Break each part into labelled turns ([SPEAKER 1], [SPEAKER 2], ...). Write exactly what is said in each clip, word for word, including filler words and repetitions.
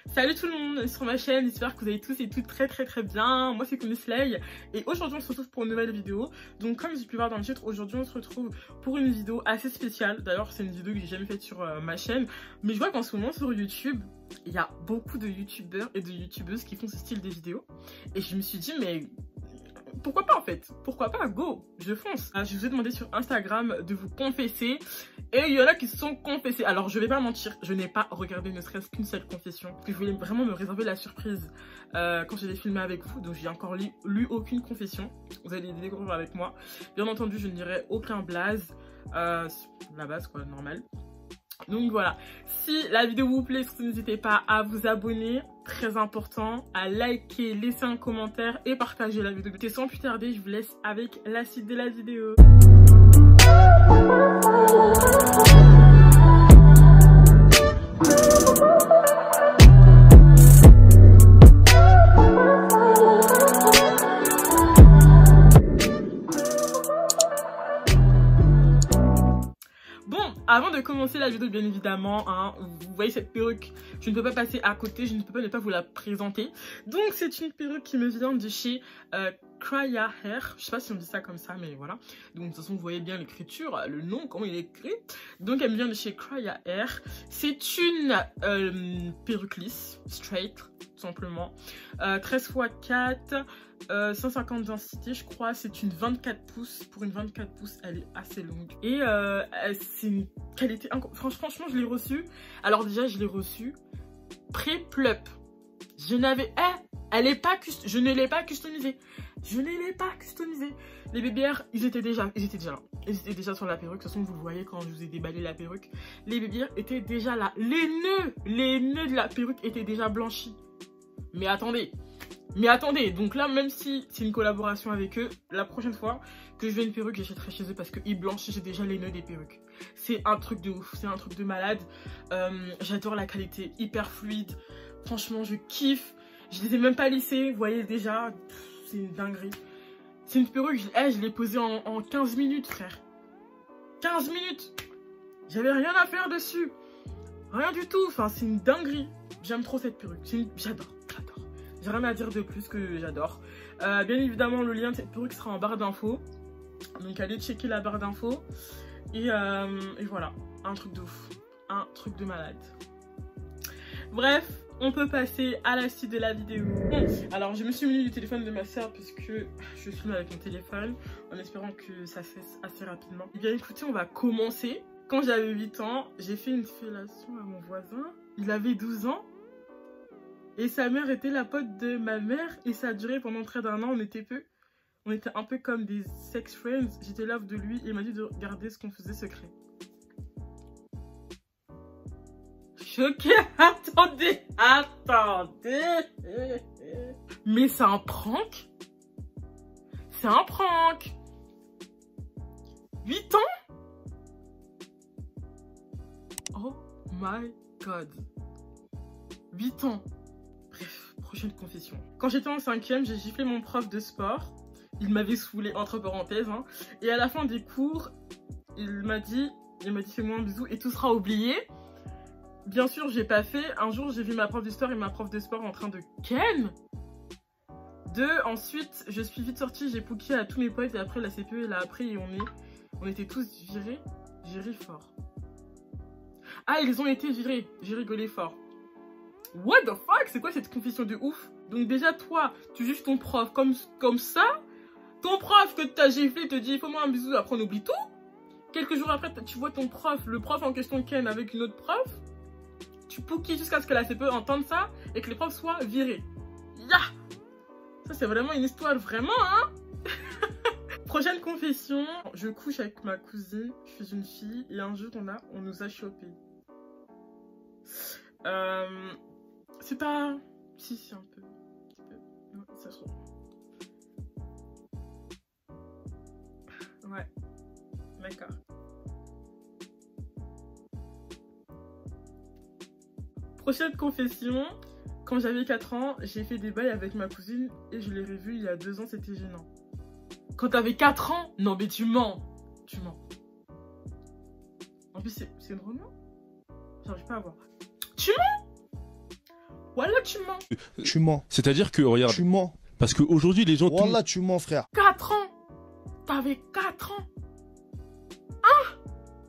[SPEAKER 1] Salut tout le monde sur ma chaîne, j'espère que vous allez tous et toutes très très très bien. Moi c'est Slay et aujourd'hui on se retrouve pour une nouvelle vidéo. Donc comme j'ai pu voir dans le titre, aujourd'hui on se retrouve pour une vidéo assez spéciale. D'ailleurs c'est une vidéo que j'ai jamais faite sur euh, ma chaîne. Mais je vois qu'en ce moment sur YouTube, il y a beaucoup de youtubeurs et de youtubeuses qui font ce style de vidéos. Et je me suis dit mais... pourquoi pas en fait? Pourquoi pas? Go, je fonce. Je vous ai demandé sur Instagram de vous confesser et il y en a qui se sont confessés. Alors je vais pas mentir, je n'ai pas regardé ne serait-ce qu'une seule confession. Parce que je voulais vraiment me réserver la surprise euh, quand j'ai filmé avec vous. Donc j'ai encore lu, lu aucune confession. Vous allez les découvrir avec moi. Bien entendu, je ne dirai aucun blaze. Euh, la base quoi, normal. Donc voilà, si la vidéo vous plaît, surtout n'hésitez pas à vous abonner, très important, à liker, laisser un commentaire et partager la vidéo. Et sans plus tarder, je vous laisse avec la suite de la vidéo. Avant de commencer la vidéo, bien évidemment, hein, vous voyez cette perruque, je ne peux pas passer à côté, je ne peux pas ne pas vous la présenter. Donc c'est une perruque qui me vient de chez euh, Crya Hair, je sais pas si on dit ça comme ça, mais voilà. Donc de toute façon vous voyez bien l'écriture, le nom, comment il est écrit. Donc elle me vient de chez Crya Hair. C'est une euh, perruque lisse, straight, tout simplement. Euh, treize fois quatre. Euh, cent cinquante densité je crois, c'est une vingt-quatre pouces. Pour une vingt-quatre pouces elle est assez longue et euh, c'est une qualité incroyable. Franchement je l'ai reçue, alors déjà je l'ai reçue pré-plup, je n'avais eh, elle est pas je ne l'ai pas customisée, je ne l'ai pas customisée. Les bébés ils étaient déjà ils étaient déjà là, ils étaient déjà sur la perruque. De toute façon vous le voyez quand je vous ai déballé la perruque, les bébés étaient déjà là, les nœuds les nœuds de la perruque étaient déjà blanchis. Mais attendez Mais attendez, donc là, même si c'est une collaboration avec eux, la prochaine fois que je veux une perruque, j'achèterai chez eux parce qu'ils blanchissent déjà les nœuds des perruques. C'est un truc de ouf, c'est un truc de malade. Euh, J'adore la qualité, hyper fluide. Franchement, je kiffe. Je les ai même pas lissés, vous voyez déjà, c'est une dinguerie. C'est une perruque, je, hey, je l'ai posée en, en quinze minutes, frère. quinze minutes. J'avais rien à faire dessus. Rien du tout, enfin, c'est une dinguerie. J'aime trop cette perruque, j'adore, j'adore. J'ai rien à dire de plus que j'adore. Euh, bien évidemment, le lien de cette perruque sera en barre d'infos. Donc allez checker la barre d'infos. Et, euh, et voilà, un truc de ouf. Un truc de malade. Bref, on peut passer à la suite de la vidéo. Bon, alors je me suis munie du téléphone de ma soeur puisque je filme avec mon téléphone en espérant que ça cesse assez rapidement. Et bien écoutez, on va commencer. Quand j'avais huit ans, j'ai fait une fellation à mon voisin. Il avait douze ans. Et sa mère était la pote de ma mère et ça a duré pendant près d'un an. On était peu, on était un peu comme des sex friends. J'étais love de lui et il m'a dit de garder ce qu'on faisait secret. Choquée. Attendez, attendez. Mais c'est un prank. C'est un prank. huit ans. Oh my god. huit ans. Bref, prochaine confession. Quand j'étais en cinquième, j'ai giflé mon prof de sport. Il m'avait saoulé, entre parenthèses. Hein. Et à la fin des cours, il m'a dit, il m'a dit fais-moi un bisou et tout sera oublié. Bien sûr, j'ai pas fait. Un jour, j'ai vu ma prof de sport et ma prof de sport en train de ken. Deux, ensuite, je suis vite sortie, j'ai pouqué à tous mes potes et après la C P E, elle a appris et on, est, on était tous virés. J'ai ri fort. Ah, ils ont été virés. J'ai rigolé fort. What the fuck? C'est quoi cette confession de ouf? Donc déjà toi, tu juges ton prof comme, comme ça. Ton prof que t'as giflé te dit fais-moi un bisou, après on oublie tout. Quelques jours après, tu vois ton prof, le prof en question ken avec une autre prof. Tu pouquilles jusqu'à ce que la C P E entende ça et que les profs soient virés. Ya! Ça c'est vraiment une histoire vraiment hein. Prochaine confession. Je couche avec ma cousine, je suis une fille et un jour on, a, on nous a chopé. Euh... C'est pas... Si, si, un peu. Non, ça se... Ouais. D'accord. Prochaine confession. Quand j'avais quatre ans, j'ai fait des bails avec ma cousine et je l'ai revue il y a deux ans, c'était gênant. Quand t'avais quatre ans? Non mais tu mens. Tu mens. En plus, c'est une Renault? J'arrive pas à voir. Tu mens? Wallah, tu mens.
[SPEAKER 2] Tu mens.
[SPEAKER 3] C'est-à-dire que, regarde,
[SPEAKER 2] Tu mens.
[SPEAKER 3] parce qu'aujourd'hui, les gens...
[SPEAKER 2] Wallah, tu mens, frère.
[SPEAKER 1] quatre ans. T'avais quatre ans. Hein?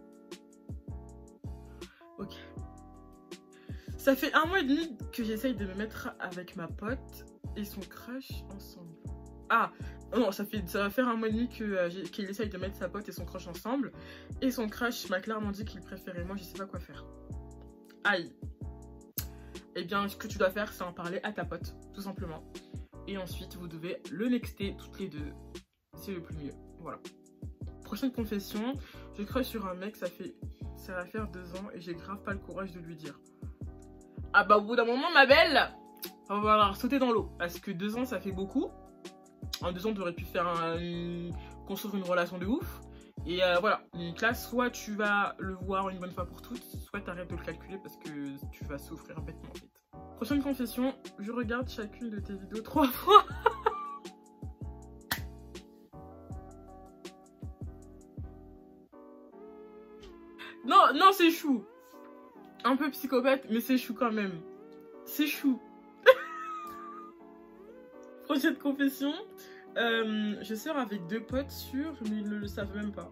[SPEAKER 1] Ok. Ça fait un mois et demi que j'essaye de me mettre avec ma pote et son crush ensemble. Ah, non, ça, fait, ça va faire un mois et demi que, euh, qu'il essaye de mettre sa pote et son crush ensemble. Et son crush m'a clairement dit qu'il préférait moi, je sais pas quoi faire. Aïe. Eh bien, ce que tu dois faire, c'est en parler à ta pote, tout simplement. Et ensuite, vous devez le nexter toutes les deux. C'est le plus mieux. Voilà. Prochaine confession. Je crush sur un mec, ça fait ça va faire deux ans et j'ai grave pas le courage de lui dire. Ah bah au bout d'un moment, ma belle, on va falloir sauter dans l'eau. Parce que deux ans, ça fait beaucoup. En deux ans, tu aurais pu faire un, une, construire une relation de ouf. Et euh, voilà. Donc là, soit tu vas le voir une bonne fois pour toutes, soit tu arrêtes de le calculer parce que tu vas souffrir bêtement vite. Prochaine confession. Je regarde chacune de tes vidéos trois fois. Non, non, c'est chou. Un peu psychopathe, mais c'est chou quand même. C'est chou. Prochaine confession. Euh, je sors avec deux potes sûrs, mais ils ne le savent même pas.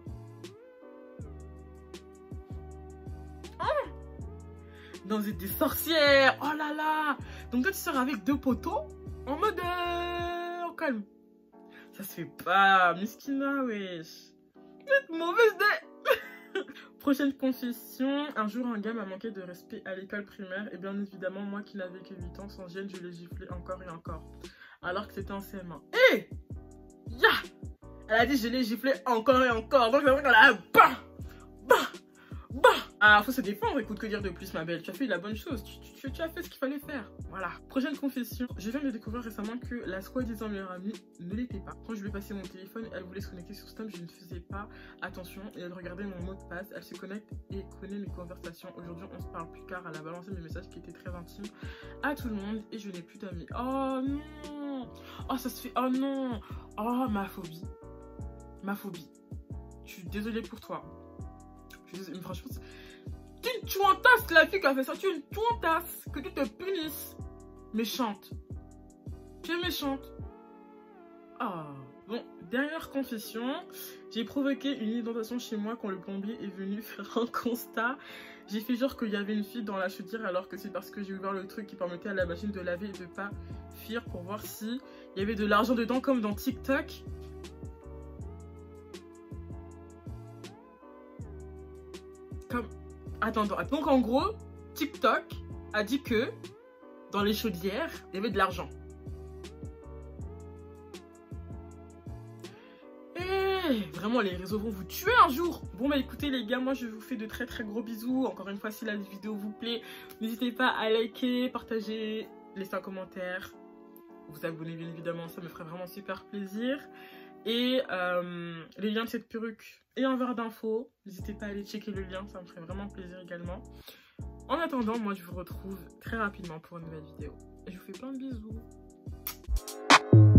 [SPEAKER 1] Oh, non, vous êtes des sorcières. Oh là là. Donc toi, tu sors avec deux potos en mode euh, calme. Ça se fait pas. Miskina, wesh. Vous êtes mauvaise dé. Prochaine confession. Un jour, un gars m'a manqué de respect à l'école primaire. Et bien évidemment, moi qui n'avais que huit ans, sans gêne, je l'ai giflé encore et encore. Alors que c'était en C M un. Hé hey, ya, elle a dit je l'ai giflé encore et encore. Donc c'est vrai qu'elle a bah, bah, bah. Ah, faut se défendre, écoute, que dire de plus, ma belle. Tu as fait la bonne chose, tu, tu, tu as fait ce qu'il fallait faire. Voilà. Prochaine confession. Je viens de découvrir récemment que la soi-disant meilleure amie ne l'était pas. Quand je lui ai passé mon téléphone, elle voulait se connecter sur Snap, je ne faisais pas attention et elle regardait mon mot de passe. Elle se connecte et connaît mes conversations. Aujourd'hui, on se parle plus car elle a balancé mes messages qui étaient très intimes à tout le monde et je n'ai plus d'amis. Oh non. Oh, ça se fait. Oh non. Oh, ma phobie. Ma phobie. Je suis désolée pour toi. Je suis désolée, mais franchement, tu une tuantasse, la fille qui a fait ça. Tu es une tuantasse. Que tu te punisses. Méchante. Tu es méchante. Ah. Bon, dernière confession. J'ai provoqué une inondation chez moi quand le plombier est venu faire un constat. J'ai fait genre qu'il y avait une fille dans la chaudière alors que c'est parce que j'ai ouvert le truc qui permettait à la machine de laver et de pas fuir pour voir si il y avait de l'argent dedans comme dans TikTok. Comme... Attends, attends. Donc en gros, TikTok a dit que dans les chaudières, il y avait de l'argent. Vraiment, les réseaux vont vous tuer un jour. Bon bah écoutez les gars, moi je vous fais de très très gros bisous. Encore une fois, si la vidéo vous plaît, n'hésitez pas à liker, partager, laisser un commentaire, vous abonner bien évidemment, ça me ferait vraiment super plaisir. Et euh, les liens de cette perruque et un verre d'infos, n'hésitez pas à aller checker le lien, ça me ferait vraiment plaisir également. En attendant, moi je vous retrouve très rapidement pour une nouvelle vidéo. Et je vous fais plein de bisous.